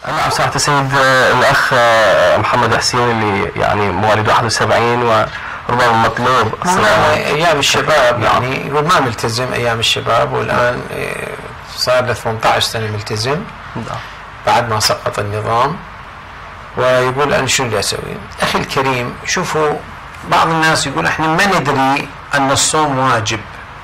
نعم سمعت السيد الأخ محمد حسين اللي يعني مواليد 71 وربما مطلوب أيام الشباب، يعني يقول ما ملتزم أيام الشباب، والآن صار له 18 سنة ملتزم بعد ما سقط النظام، ويقول أنا شو اللي أسوي؟ أخي الكريم، شوفوا بعض الناس يقول احنا ما ندري أن الصوم واجب،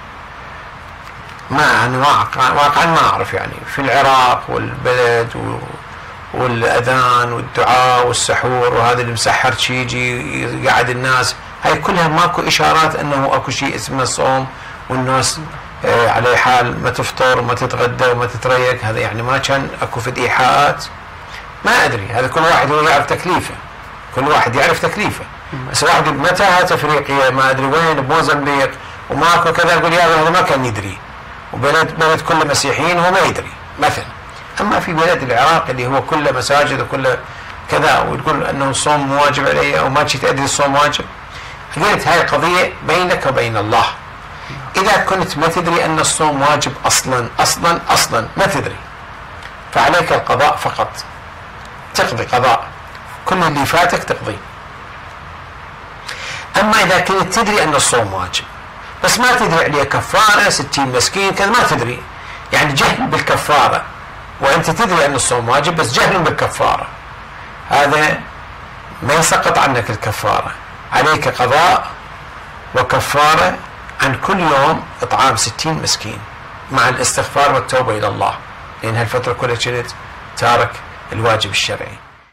ما يعني واقعا ما أعرف، يعني في العراق والبلد والأذان والدعاء والسحور وهذا اللي مسحر شي يجي يقعد الناس، هاي كلها ماكو إشارات أنه أكو شيء اسمه صوم، والناس على حال ما تفطر وما تتغدى وما تتريق، هذا يعني ما كان أكو فد إيحاءات، ما أدري، هذا كل واحد هو يعرف تكليفه، كل واحد يعرف تكليفه، بس واحد بمتاهة أفريقيا ما أدري وين بموزمبيق وماكو كذا، يقول يا هذا ما كان يدري، وبلد كله مسيحيين هو ما يدري مثلا. أما في بلد العراق اللي هو كله مساجد وكله كذا، وتقول أنه الصوم واجب علي أو ما تدري الصوم واجب، قلت هاي قضية بينك وبين الله. إذا كنت ما تدري أن الصوم واجب أصلا ما تدري، فعليك القضاء فقط، تقضي قضاء كل اللي فاتك تقضي. أما إذا كنت تدري أن الصوم واجب بس ما تدري عليه كفارة 60 مسكين كذا، ما تدري، يعني جهل بالكفارة، وأنت تدري أن الصوم واجب بس جهل بالكفارة، هذا ما يسقط عنك الكفارة، عليك قضاء وكفارة عن كل يوم إطعام 60 مسكين مع الاستغفار والتوبة إلى الله، لأن هالفترة كلها كنت تارك الواجب الشرعي.